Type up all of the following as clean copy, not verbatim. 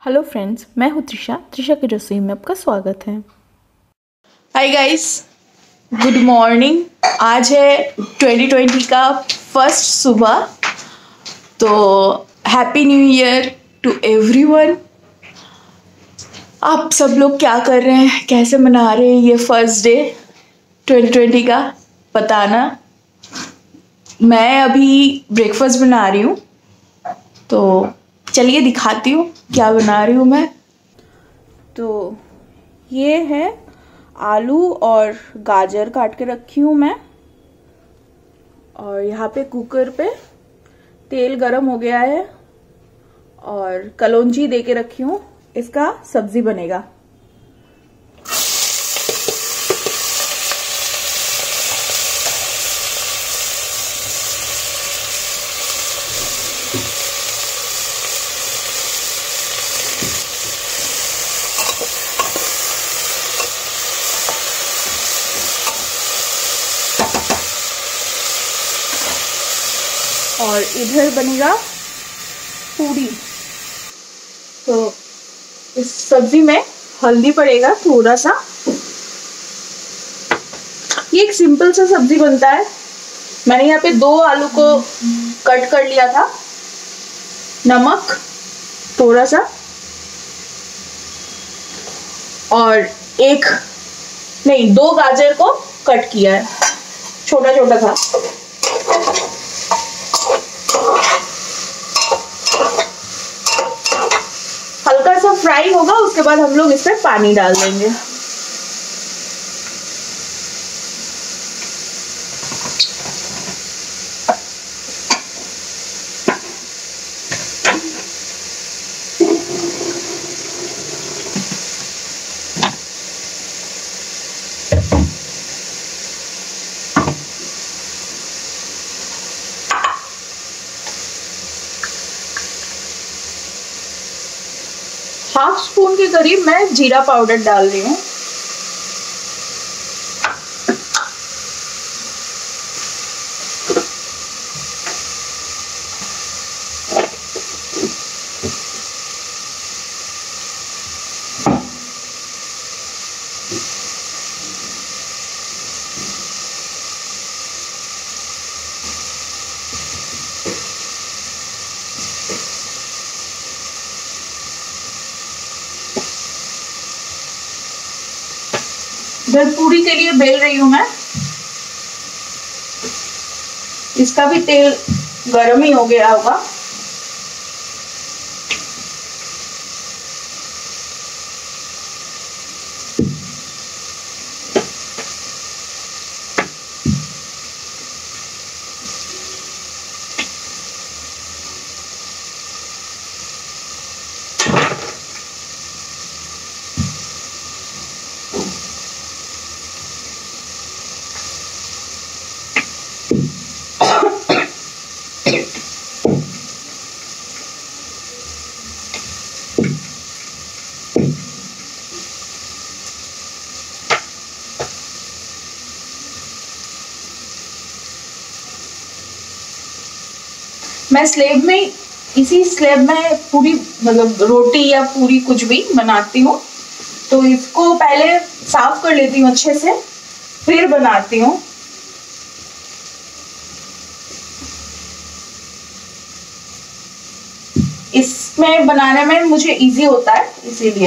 Hello friends, मैं हूँ त्रिशा। त्रिशा की रसोई में आपका स्वागत है। Hi guys, good morning. आज है 2020 का फर्स्ट सुबह। तो happy new year to everyone. आप सब लोग क्या कर रहे हैं, कैसे मना रहे हैं ये फर्स्ट डे 2020 का, बताना। मैं अभी ब्रेकफास्ट बना रही हूँ, तो चलिए दिखाती हूँ क्या बना रही हूँ मैं। तो ये है आलू और गाजर काट के रखी हूँ मैं, और यहाँ पे कुकर पे तेल गरम हो गया है और कलौंजी दे के रखी हूँ। इसका सब्जी बनेगा। और इधर बनेगा पूरी। तो इस सब्जी में हल्दी पड़ेगा थोड़ा सा। ये एक सिंपल सा सब्जी बनता है। मैंने यहाँ पे 2 आलू को कट कर लिया था, नमक थोड़ा सा, और 2 गाजर को कट किया है, छोटा छोटा था। हल्का सा फ्राई होगा, उसके बाद हम लोग इसमें पानी डाल देंगे। हाफ स्पून के करीब मैं जीरा पाउडर डाल रही हूँ। इधर पूरी के लिए बेल रही हूं मैं। इसका भी तेल गरम ही हो गया होगा। मैं स्लेब में, इसी स्लेब में पूरी, मतलब रोटी या पूरी कुछ भी बनाती हूँ। तो इसको पहले साफ कर लेती हूँ अच्छे से, फिर बनाती हूँ। इसमें बनाने में मुझे इजी होता है, इसीलिए।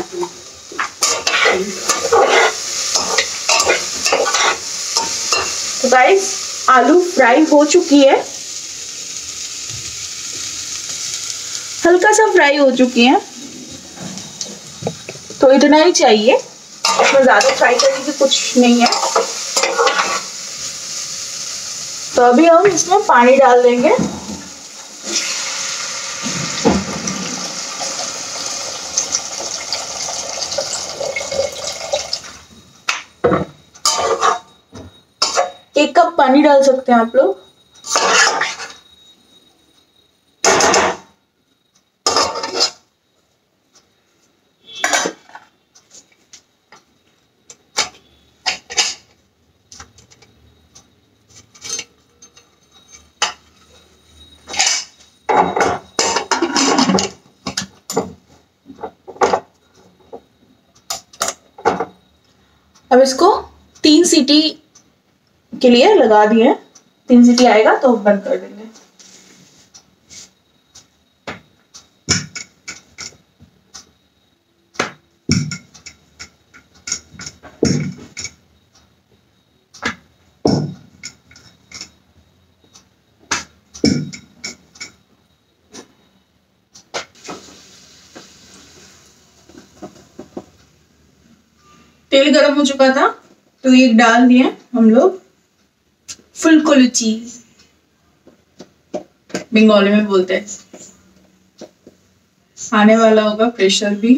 तो गाइस आलू फ्राई हो चुकी है, हल्का सा फ्राई हो चुकी है, तो इतना ही चाहिए, इसमें ज्यादा फ्राई करने की कुछ नहीं है। तो अभी हम इसमें पानी डाल देंगे। एक कप पानी डाल सकते हैं आप लोग। अब इसको 3 सीटी के लिए लगा दिए, 3 सीटी आएगा तो बंद कर देंगे। तेल गर्म हो चुका था तो ये डाल दिए हम लोग फुल चीज, बंगाली में बोलते हैं, आने वाला होगा प्रेशर भी।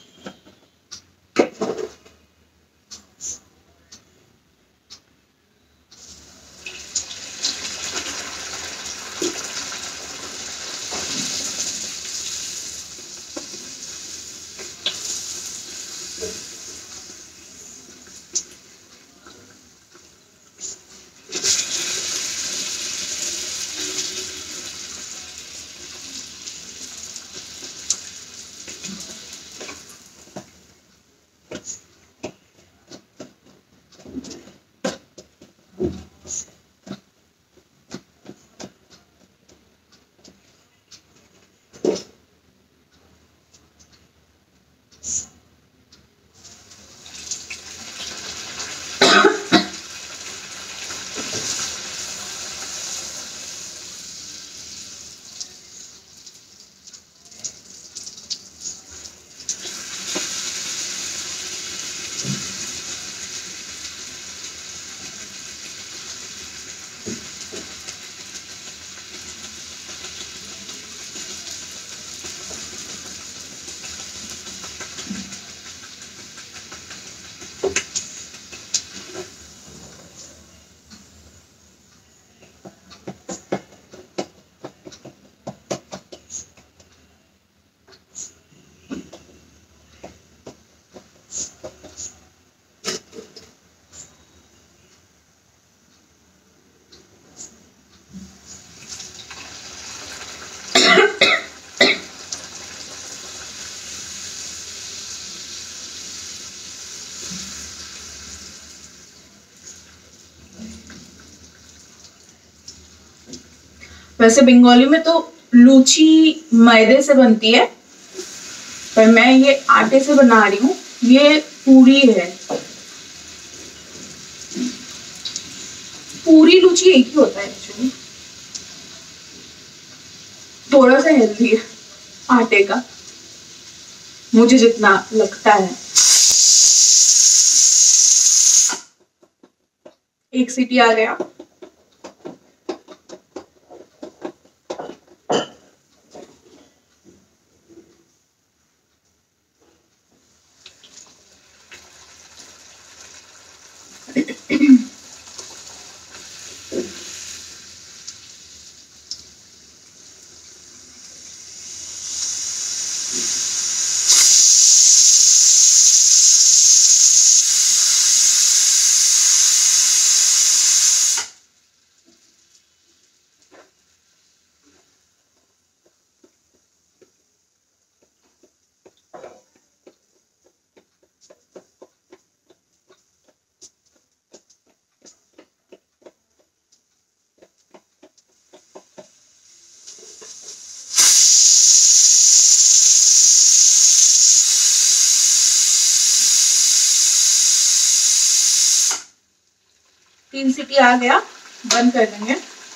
वैसे बंगाली में तो लूची मैदे से बनती है, पर मैं ये आटे से बना रही हूँ। ये पूरी है, पूरी लूची एक ही होता है एक्चुअली, थोड़ा सा हेल्दी है आटे का, मुझे जितना लगता है। एक सीटी आ गया। 3 सीटी आ गया, बंद कर देंगे।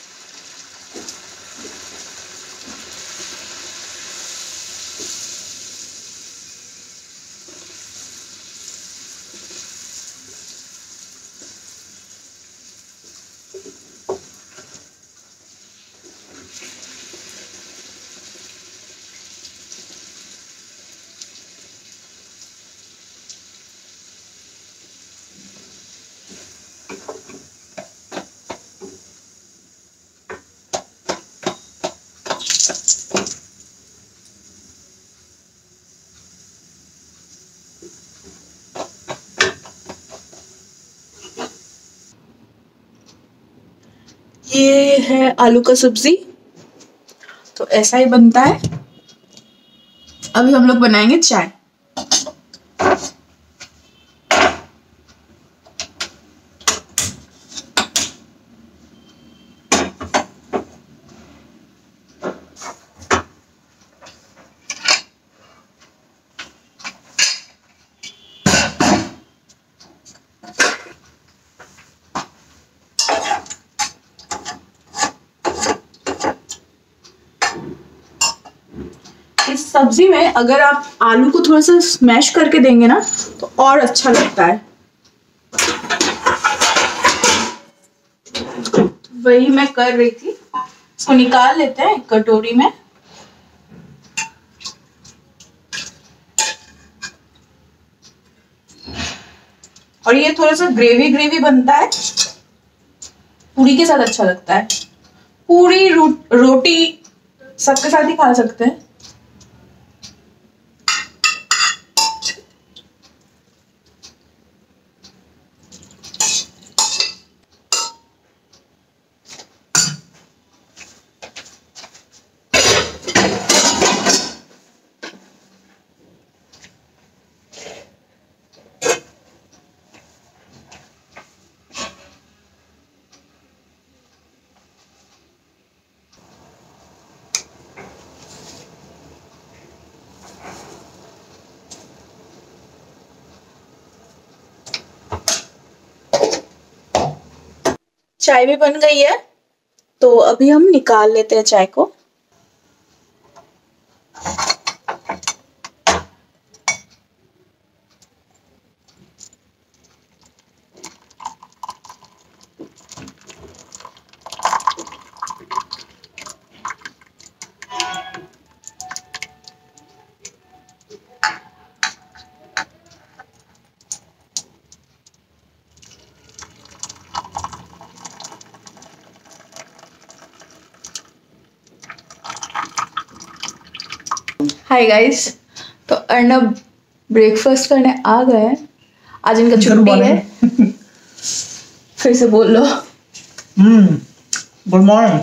ये है आलू का सब्जी, तो ऐसा ही बनता है। अभी हम लोग बनाएंगे चाय। इस सब्जी में अगर आप आलू को थोड़ा सा स्मैश करके देंगे ना तो और अच्छा लगता है। वही मैं कर रही थी। इसको निकाल लेते हैं एक कटोरी में। और ये थोड़ा सा ग्रेवी ग्रेवी बनता है, पूरी के साथ अच्छा लगता है। पूरी रोटी सबके साथ ही खा सकते हैं। चाय भी बन गई है, तो अभी हम निकाल लेते हैं चाय को। हाय गाइस, तो अर्नब ब्रेकफास्ट करने आ गए हैं। आज इनका छुट्टी है। फिर से बोल लो। Good morning.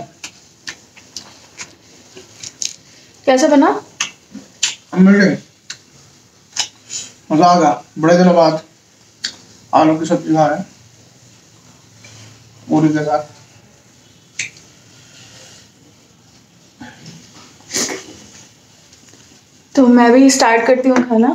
कैसा बना? अमेजिंग, मजा आ गया। बड़े दिनों बाद आलू की सब्जी खा रहे हैं पूरी के साथ। तो मैं भी स्टार्ट करती हूँ खाना।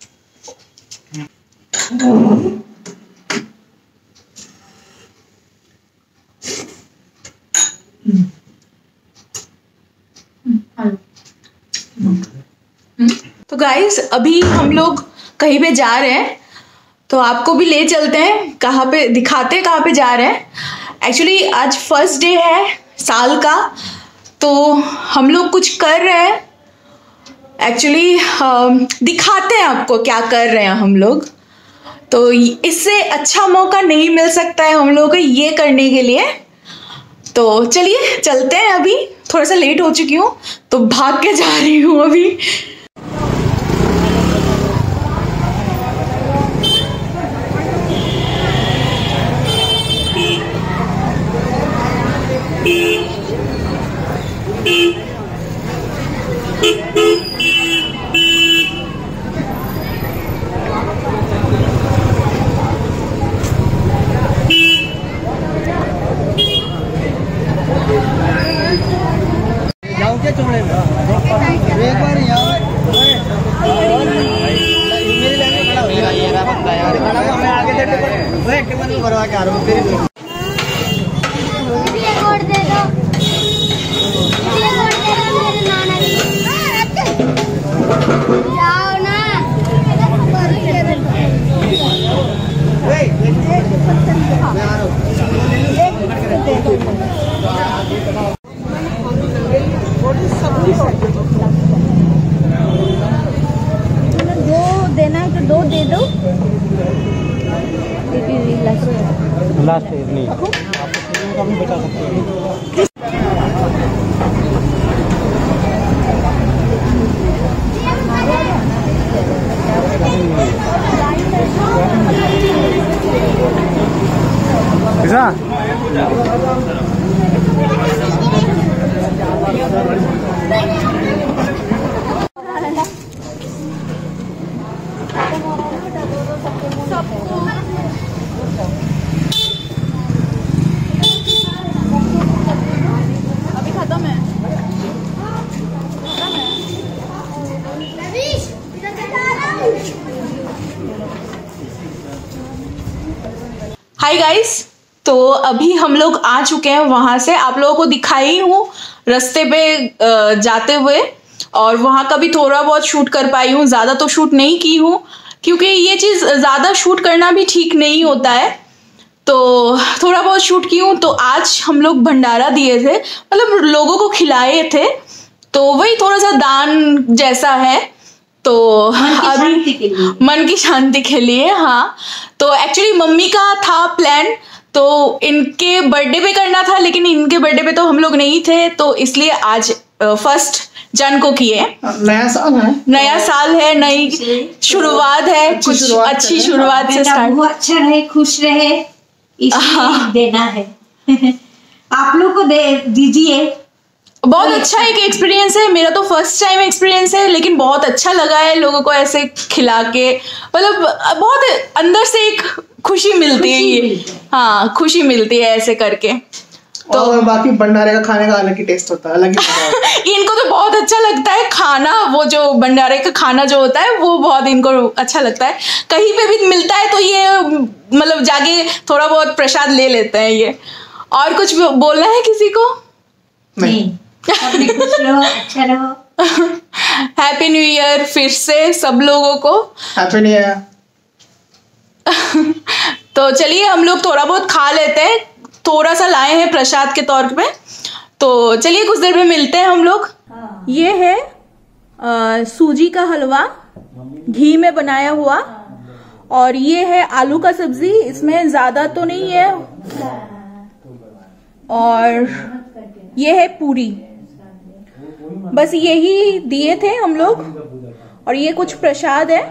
तो गाइस, अभी हम लोग कहीं पे जा रहे हैं, तो आपको भी ले चलते हैं। कहाँ पे दिखाते हैं, कहाँ पे जा रहे हैं। एक्चुअली आज फर्स्ट डे है साल का, तो हम लोग कुछ कर रहे हैं। एक्चुअली दिखाते हैं आपको क्या कर रहे हैं हम लोग। तो इससे अच्छा मौका नहीं मिल सकता है हम लोगों को ये करने के लिए। तो चलिए चलते हैं। अभी थोड़ा सा लेट हो चुकी हूँ, तो भाग के जा रही हूँ अभी। एक बार यहाँ मेरी लाइन में खड़ा हो गया। ये रहा बंदा यार, मैं आगे से भरवा के आ रहा हूँ। दो देना है तो दो दे दो। लास्ट नहीं आप अपनी बचा सकते हैं। अभी खत्म है। हाय गाइस, तो अभी हम लोग आ चुके हैं वहां से। आप लोगों को दिखाई हूँ रास्ते पे जाते हुए, और वहां का भी थोड़ा बहुत शूट कर पाई हूँ। ज्यादा तो शूट नहीं की हूँ क्योंकि ये चीज ज्यादा शूट करना भी ठीक नहीं होता है, तो थोड़ा बहुत शूट की हूँ। तो आज हम लोग भंडारा दिए थे, मतलब लोगों को खिलाए थे, तो वही थोड़ा सा दान जैसा है। तो अभी मन की शांति के लिए, हाँ। तो एक्चुअली मम्मी का था प्लान, तो इनके बर्थडे पे करना था, लेकिन इनके बर्थडे पे तो हम लोग नहीं थे, तो इसलिए आज 1 जन को किए। नया साल है, नया साल है, नई शुरुआत है, कुछ अच्छी शुरुआत से स्टार्ट। वो अच्छा रहे, खुश रहे, इसलिए देना है। आप लोग को दे दीजिए। बहुत अच्छा एक एक्सपीरियंस है, मेरा तो फर्स्ट टाइम एक्सपीरियंस है, लेकिन बहुत अच्छा लगा है लोगों को ऐसे खिला के। मतलब बहुत अंदर से एक खुशी मिलती है ये, हाँ, खुशी मिलती है ऐसे करके। तो और बाकी भंडारे का खाने का अलग ही टेस्ट होता है, अलग ही इनको तो बहुत अच्छा लगता है खाना, वो जो भंडारे का खाना जो होता है वो बहुत इनको अच्छा लगता है। कहीं पे भी मिलता है तो ये मतलब जाके थोड़ा बहुत प्रसाद ले लेते हैं ये। और कुछ बोलना है किसी को? नहीं, अपने खुश रहो, अच्छा रहो। हैप्पी न्यू ईयर फिर से सब लोगों को। Happy new year. तो चलिए हम लोग थोड़ा बहुत खा लेते हैं, थोड़ा सा लाए हैं प्रसाद के तौर पे। तो चलिए कुछ देर में मिलते हैं हम लोग। ये है सूजी का हलवा, घी में बनाया हुआ, और ये है आलू का सब्जी। इसमें ज्यादा तो नहीं है। और ये है पूरी। बस यही दिए थे हम लोग, और ये कुछ प्रसाद है,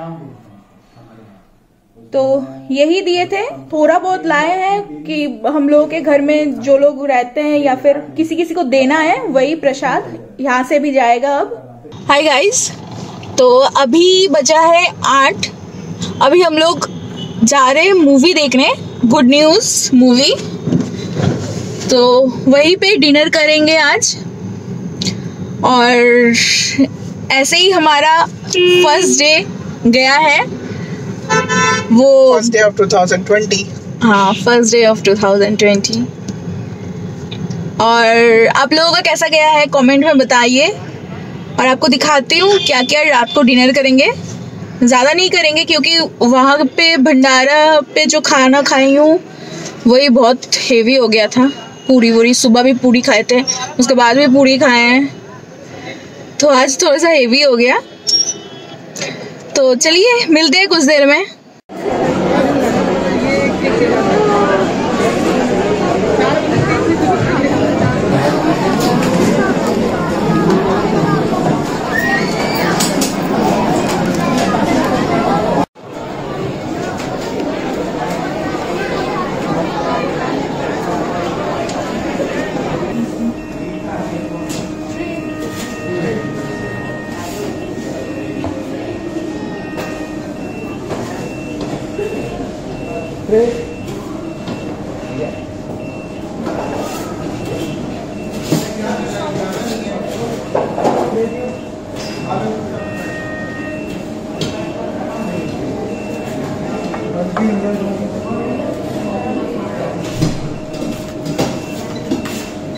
तो यही दिए थे। थोड़ा बहुत लाए हैं कि हम लोगों के घर में जो लोग रहते हैं या फिर किसी किसी को देना है, वही प्रसाद यहाँ से भी जाएगा अब। हाय गाइस, तो अभी बजा है 8। अभी हम लोग जा रहे हैं मूवी देखने, गुड न्यूज मूवी। तो वहीं पे डिनर करेंगे आज। और ऐसे ही हमारा फर्स्ट डे गया है, वो फर्स्ट डे ऑफ 2020। हाँ, फर्स्ट डे ऑफ 2020। और आप लोगों का कैसा गया है कमेंट में बताइए। और आपको दिखाती हूँ क्या क्या रात को डिनर करेंगे। ज़्यादा नहीं करेंगे क्योंकि वहाँ पे भंडारा पे जो खाना खाई हूँ वही बहुत हेवी हो गया था। पूरी वूरी, सुबह भी पूरी खाए थे, उसके बाद भी पूरी खाए हैं, तो आज थोड़ा सा हेवी हो गया। तो चलिए मिलते हैं कुछ देर में।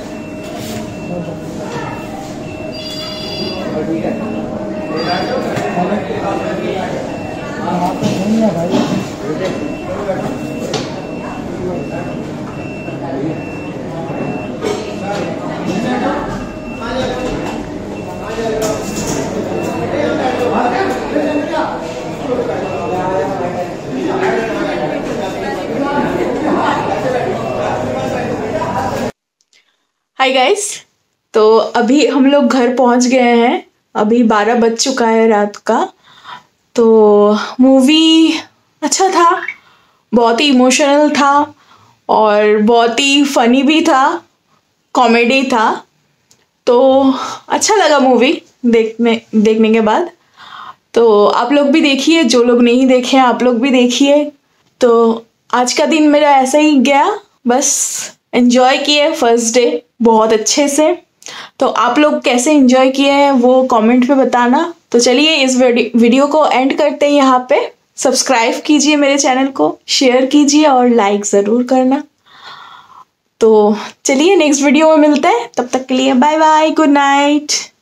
ठीक है। हाय गाइस, तो अभी हम लोग घर पहुंच गए हैं। अभी 12 बज चुका है रात का। तो मूवी अच्छा था, बहुत ही इमोशनल था और बहुत ही फनी भी था, कॉमेडी था। तो अच्छा लगा मूवी देखने के बाद। तो आप लोग भी देखिए, जो लोग नहीं देखे आप लोग भी देखिए। तो आज का दिन मेरा ऐसा ही गया, बस एंजॉय किए फर्स्ट डे बहुत अच्छे से। तो आप लोग कैसे एंजॉय किए हैं वो कमेंट पे बताना। तो चलिए इस वीडियो को एंड करते हैं यहाँ पे। सब्सक्राइब कीजिए मेरे चैनल को, शेयर कीजिए और लाइक ज़रूर करना। तो चलिए नेक्स्ट वीडियो में मिलते हैं, तब तक के लिए बाय बाय, गुड नाइट।